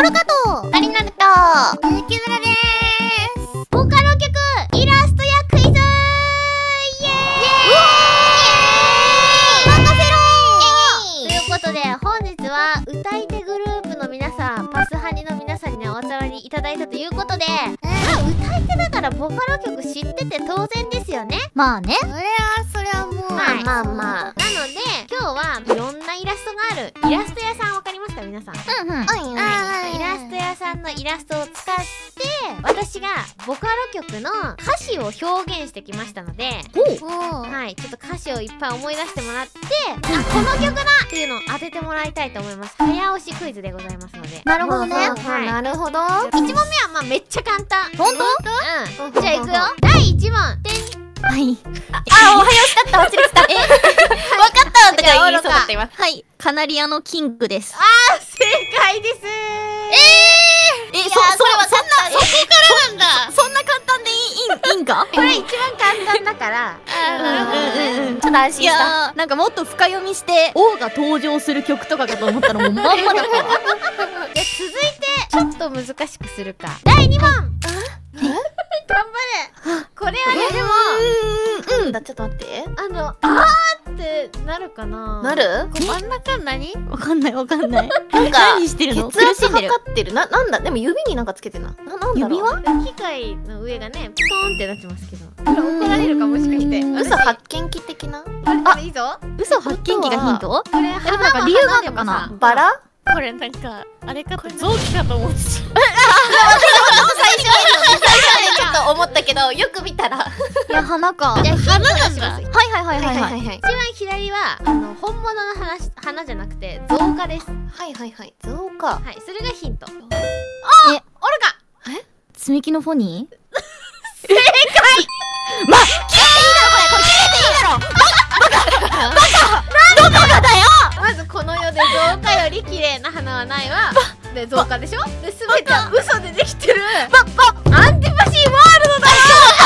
オルカとアリナルとキズラでーす。ボカロ曲イラストやクイズイエーイ任せろーということで本日は歌い手グループの皆さん、パスハニの皆さんにねお集まりいただいたということで、歌い手だからボカロ曲知ってて当然ですよね。 まあね。 それはもう、 まあまあまあ。なので今日はいろんなイラストがあるイラスト屋さん、わかりますか皆さん？ うんうん。 イラスト屋さんのイラストを使って私がボカロ曲の歌詞を表現してきましたので、はい、ちょっと歌詞をいっぱい思い出してもらって、あ、この曲だっていうのを当ててもらいたいと思います。早押しクイズでございますので。 なるほどね。 はい、 なるほど。 1問目はまあめっちゃ簡単。 ほんと？ うん、じゃあいくよ。第1問。てん。 はい。あ、おはようしたった忘れてた。わかったとか言いそうだった今。はい。カナリアのキングです。 あー、正解です。 それはそこからなんだ。そんな簡単でいいんか？ これ一番簡単だから。 ちょっと安心した。なんかもっと深読みして王が登場する曲とかかと思ったらもうまんまだったわ。 じゃあ続いてちょっと難しくするか。第2問。頑張れ。これはね、でもちょっと待って。 あーってなるかな。 なる？ 真ん中何？ わかんない。なんか何してるの？ 血圧測ってる。なんだ。でも指になんかつけてな。なんだろう。 指輪？ 機械の上がねピコーンってなってますけど、怒られるかもしかして。 嘘発見器的な。 あ、いいぞ。 嘘発見器がヒント？ これなんか理由があるのかな？ バラ？ これなんかあれかと臓器かと思ってた。 最初ちょっと思ったけどよく見たら。 いや花か。 じゃあ花なんだ。 はい。 一番左は本物の花じゃなくて造花です。 造花。 はい、それがヒント。 え、 おるか。 積み木のフォニー？ 正解。 ま、切れていいだろこれ。切れていいだろ。バカ。どこがだよ。 まずこの世で造花より綺麗な花はないわ。で造花でしょ。で全ては嘘でできてるアンティパシーワールドだよ。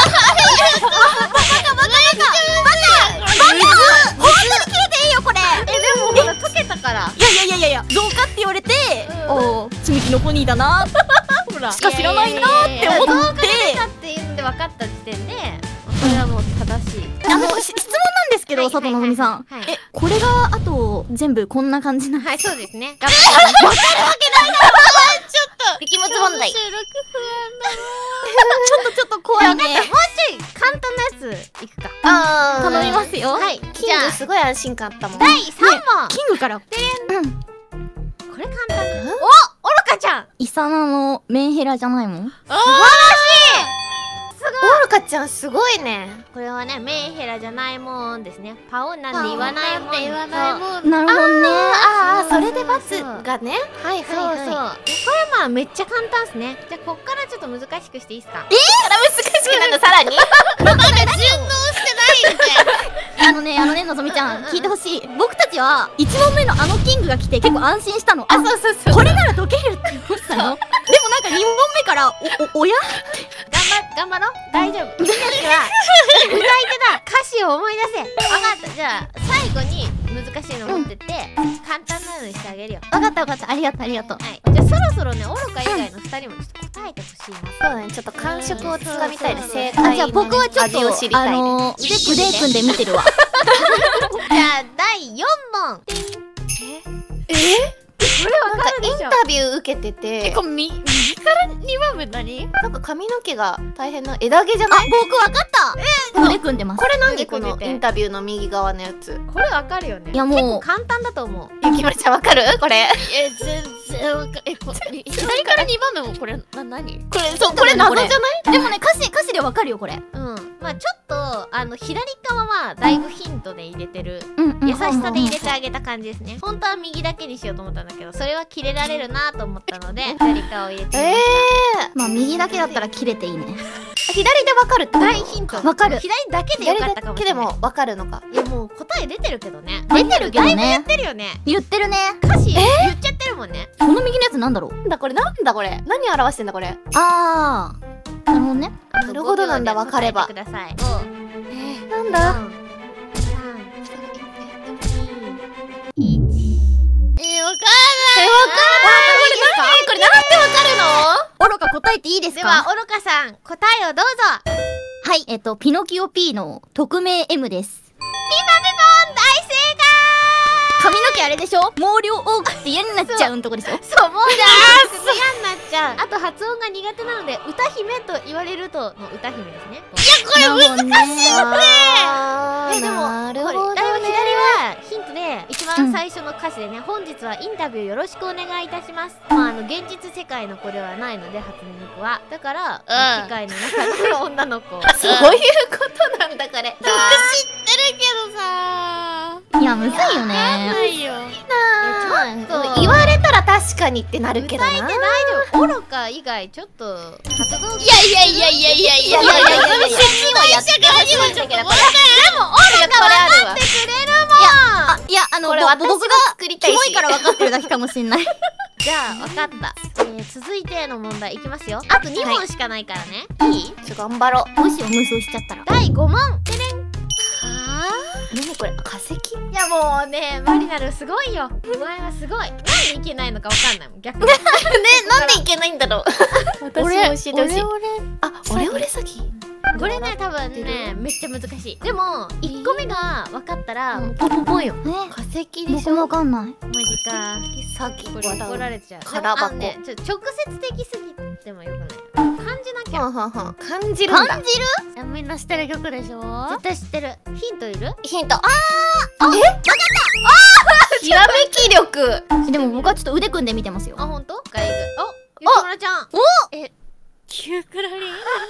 本当に切れていいよこれ。 でもほら溶けたから。 いや造花って言われて、おー積み木のフォニーだなほらしか知らないなって思って、 造花で出たっていうんで分かった時点でそれはもう正しい。 質問なんですけど、佐藤のぞみさん、これがあと全部こんな感じな。 はい、そうですね。頑張って。わかるわけないだろ。ちょっと力物問題。 収録不安だちょっと怖いね。 もうちょい簡単なやついくか。 頼みますよ。 はい。 キングすごい安心感あったもん。 第3問。 キングから。 これ簡単だ。お、オルカちゃん。 イサナのメンヘラじゃないもん。 素晴らしい。 オルカちゃんすごいね。 これはね、メンヘラじゃないもんですね。パオンなんて言わないもん。 なるほどね。 それでバツがね。 そうそう。これまあめっちゃ簡単ですね。じゃあこっからちょっと難しくしていいですか？ 難しくなるのさらに。 順応してないんで。 あのねのぞみちゃん聞いてほしい。僕たちは1問目のあのキングが来て結構安心したの。 そう。 これなら解けるって思ったの。でもなんか2問目からおや頑張ろう。大丈夫。みんなは歌い手だ。歌詞を思い出せ。分かった。じゃあ最後に難しいの持ってって簡単なのにしてあげるよ。 わかったありがとう。 はい。じゃあそろそろね、オルカ以外の2人もちょっと答えてほしいな。 そうね、ちょっと感触をつかみたいね。正じゃ解あ僕はちょっと味を知りたいね。 腕組んで見てるわ。 じゃあ第4問。これわかるでしょ。 インタビュー受けてて、 右から2番目何？ なんか髪の毛が大変な枝毛じゃない？ 僕わかった。腕組んでます。 これ何？このインタビューの右側のやつ。 これわかるよね。 いやもう結構簡単だと思う。 ゆきまりちゃんわかる？これ。 全然わかる。左から2番目もこれ何？ これ謎じゃない？ でもね歌詞でわかるよこれ。 まあちょっと左側はだいぶヒントで入れてる。優しさで入れてあげた感じですね。本当は右だけにしようと思ったんだけど、それは切れられるなと思ったので左側を入れてみました。 まあ右だけだったら切れていいね。 左でわかるって大ヒント。 わかる。 左だけでよかったかもしれない。 でもわかるのか。 いやもう答え出てるけどね。 出てるけどね。 だいぶ言ってるよね。 言ってるね。 歌詞言っちゃってるもんね。 この右のやつなんだろう。 なんだこれ何表してんだこれ。 なるほどね。 なるほどなんだ、分かれば。 ください。 なんだ。 3、2、1。わかんない。 これ何てっていいですか？ では、愚かさん、答えをどうぞ。 はい、ピノキオ P の匿名 M です。 ピンポンピンポン、大正髪の毛あれでしょ？毛量多くて嫌になっちゃうんとこでしょ？ 解。そう、もうじゃあ、嫌になっちゃう。あと発音が苦手なので、歌姫と言われるとの歌姫ですね。 これ難しいよね。 でも、 なるこれほどね。 左はヒントで、一番最初の歌詞でね、本日はインタビューよろしくお願いいたします。まあ、現実世界の子ではないので、初音ミクは。だから、機械の中の女の子。 そういうことなんだ、これ。 曲知ってるけどさいや、むずいよね。 ないよ。 ちょっと言われたら確かにってなるけどな。 歌えて大丈夫。愚か以外、ちょっと、活動いやいやいやいやいやいやいやいやいやいや。 にはやってほしいんだけど、これ。 でも、愚かは分かってくれるもん。 いや、 これ私が僕が作りたいし。 キモいから分かってるだけかもしんない。 じゃあ、分かった。続いての問題いきますよ。あと2問しかないからね。いい？ 頑張ろう。 もしお無双しちゃったら。 第5問。てれん。 何これ、化石？ いやもうね、マリナルすごいよ。お前はすごい。なんでいけないのかわかんないもん、逆に。 なんでいけないんだろう。私も教えてほしい。あ、オレオレ詐欺。 これね、多分ね、めっちゃ難しい。でも、1個目が分かったら、もうポポポンよ。 化石でし僕もょ。 わかんない。 マジか。 詐欺。 これ怒られちゃう。 空箱。 ね、直接的すぎてもよくない。感じなきゃ。 感じるんだ。 感じる？ いやみんな知ってる曲でしょ？絶対知ってる。ヒントいる？ ヒント。ひらめき力。 でも僕はちょっと腕組んで見てますよ。 あ、ほんと？ガイグ。お、ゆきむらちゃん。キュークラリン。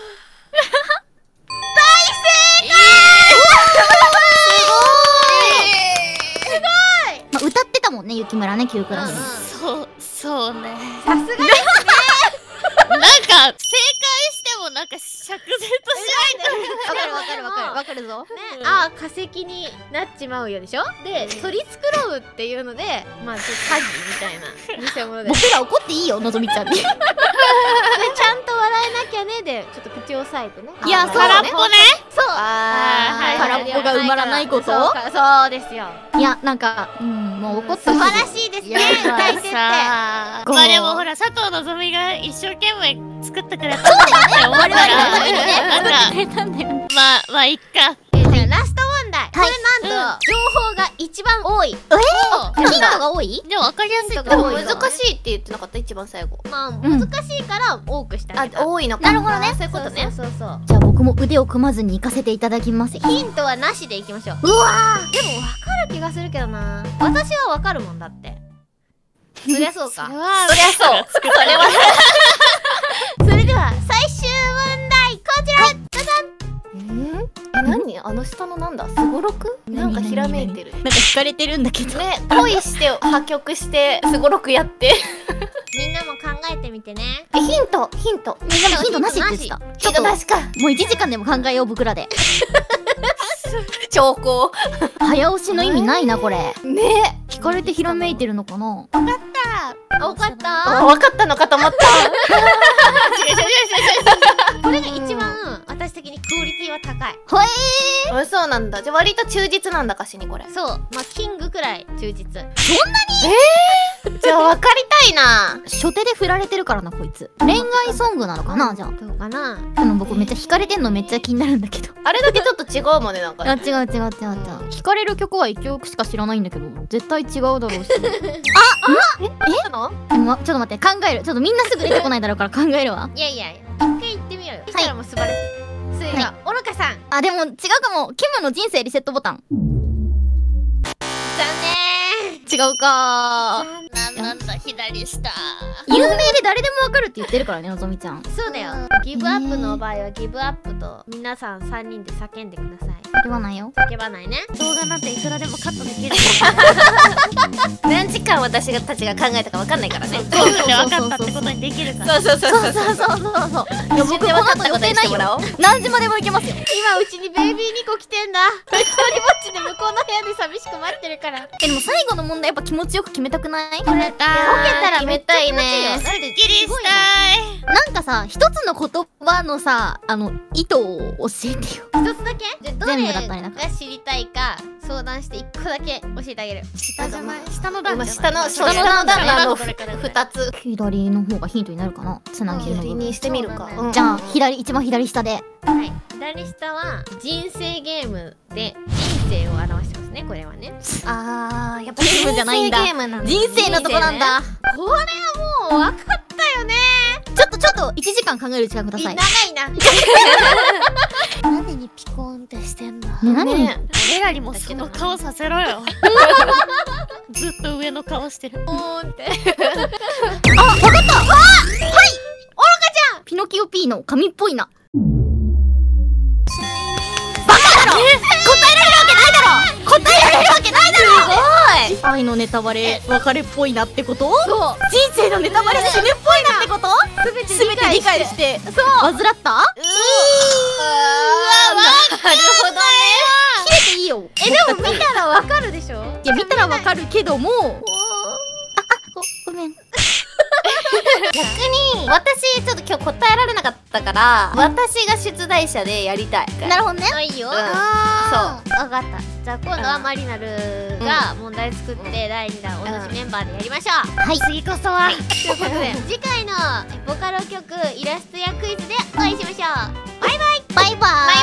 まあ歌ってたもんね、雪村ね、キュークラに。 そうね。 さすがですね。 なんか、正解してもなんか釈然としわかるぞ。 ね、あー化石になっちまうよでしょ。で、取り繕うっていうので、まあちょっと詐欺みたいな偽物で。 僕ら怒っていいよ、のぞみちゃんに。 ちゃんと笑えなきゃねで、ちょっと口を押さえてね。 いや、そうね。 空っぽね。 そう。 はい空っぽが埋まらないこと？ そうですよ。 いや、なんか、もう怒って素晴らしいですね、歌い手って。 まあでもほら、佐藤希が一生懸命作ってくれたんだって思ったら、なんか、まあいっか。 じゃあラスト問題。これなんと情報が一番多い。 ヒントが多い？ でも分かりやすいでも難しいって言ってなかった、一番最後。 まあ難しいから多くしたけど。 多いのか。 なるほどね。 そういうことね。 そうそう。 じゃあ僕も腕を組まずに行かせていただきます。 ヒントはなしでいきましょう。 うわでも分かる気がするけどな。私は分かるもんだって。そりゃそうか。 そりゃそう。それは。 それでは最終問題こちら。じゃじゃん。 何？あの下のなんだ？すごろく？なんかひらめいてる。 なんか惹かれてるんだけど。 ね、恋して破局してすごろくやって。 みんなも考えてみてね。 ヒント。 でもヒントなしって言ってた。 ヒントなしか。 もう1時間でも考えよう、僕らで。 兆候。 早押しの意味ないな、これ。 ね。 惹かれてひらめいてるのかな？ 分かった分かったのかと思った。 これが一番私的にクオリティは高い。 ほえそうなんだ。じゃあ割と忠実なんだ、歌詞にこれ。 そう。まあキングくらい忠実。 じゃあ分かりたいな。 初手で振られてるからな、こいつ。恋愛ソングなのかな、じゃあ。 どうかな。 僕めっちゃ惹かれてんのめっちゃ気になるんだけど。 あれだけちょっと違うもんね、なんか。 違う。惹かれる曲は1曲しか知らないんだけど、絶対違うだろうし。 えの？ でもちょっと待って、考える。ちょっとみんなすぐ出てこないだろうから考えるわ。 いやいや、一回言ってみようよ。そしたらもう素晴らしい。それでは、愚かさん。 あ、でも違うかも。キムの人生リセットボタン。 残違うかなんだ、左下。 有名で誰でもわかるって言ってるからね、のぞみちゃん。 念。そうだよ。ギブアップの場合はギブアップと皆さん3人で叫んでください。 叫ばないよ。 叫ばないね。 動画なんていくらでもカットできる。 何時間私たちが考えたか分かんないからね。 5分で分かったってことにできるから。 そう。 そう。いや、僕この後予定ないよ。何時までも行けますよ。 今うちにベイビー2個来てんだ。一人ぼっちで向こうの部屋で寂しく待ってるから。 でも最後の問題やっぱ気持ちよく決めたくない？ これだ。 ボケたらめっちゃいいね。 すっきりしたい。 なんかさ、一つの言葉のさ、意図を教えてよ。 一つだけ？じゃあど全部れだったりなんかが知りたいか相談して一個だけ教えてあげる。 下じゃない？下の段じゃない？ 下の下の段段のどれかだよね 2つ左の方がヒントになるかな。つなぎの部分。 左にしてみるか。 そうだねじゃあ、一番左下で。 はい、左下は人生ゲームで人生を表してますね。これはね。 あー、やっぱゲームじゃないんだ人生ゲームなんだ。 人生のとこなんだ。 これはもう分かったよね。 ちょっと1時間考える時間ください。 長いな。 何にピコンってしてんだ。 何ね俺らにもその顔させろよ。ずっと上の顔してる。 おーんって。 ピノキオ P の髪っぽいな。愛のネタバレ別れっぽいなってこと？ そう。 人生のネタバレ死ぬっぽいなってこと？ すべて理解して。 してバズらった？ なるほどね。 切れていいよ。 でも見たらわかるでしょ。 いや見たらわかるけども、ごめん。 逆に私ちょっと今日答えられなかったから私が出題者でやりたい。 なるほどね。 あ、いいよ。 そうわかった。じゃあ今度はマリナルが問題作って第2弾同じメンバーでやりましょう。 はい。 次こそは。 ということで次回のボカロ曲イラストやクイズでお会いしましょう。バイバイ。 バイバイ。